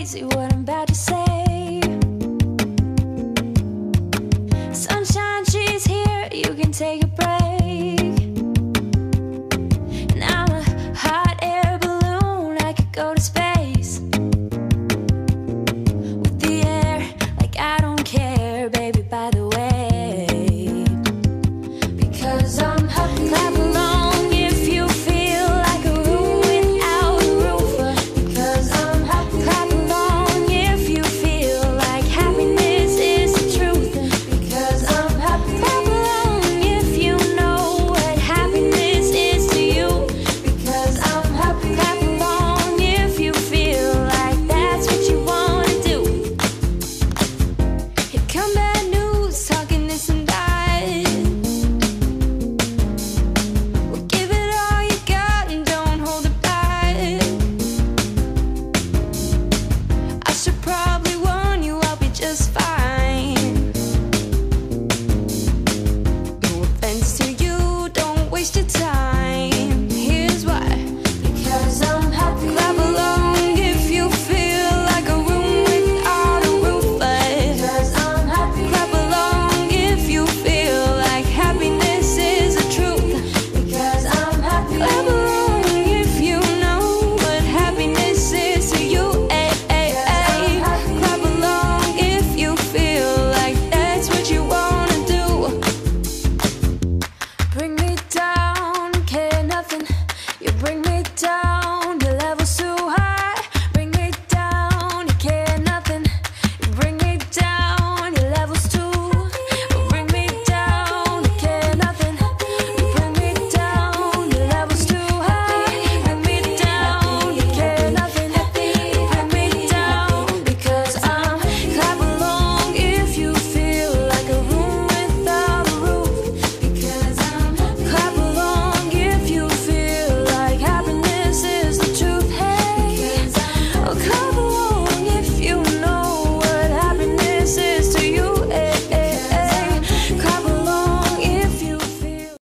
crazy what I'm about to say. Sunshine, she's here, you can take a break. And I'm a hot air balloon, I could go to space with the air, like I don't care, baby, by the way. Because I'm happy. Clap along if you feel like a room without a roof. Because I'm happy. Clap along if you feel like happiness is the truth. Because I'm happy. Clap along if you know what happiness is to you. Because I'm happy. Clap along if you feel like that's what you wanna do. Here come bad news, talking this and that. Well, give it all you got and don't hold it back. I should probably warn you, I'll be just fine. No offense to you, don't waste your time. Here's why. Because I'm happy. Clap along if you feel like a room without a roof. Because I'm happy. Clap along if you feel like happiness is the truth. Because I'm happy. Clap along if you know what happiness is to you. Clap along if you feel like that's what you wanna do. Bring me down, care nothing. You bring me down.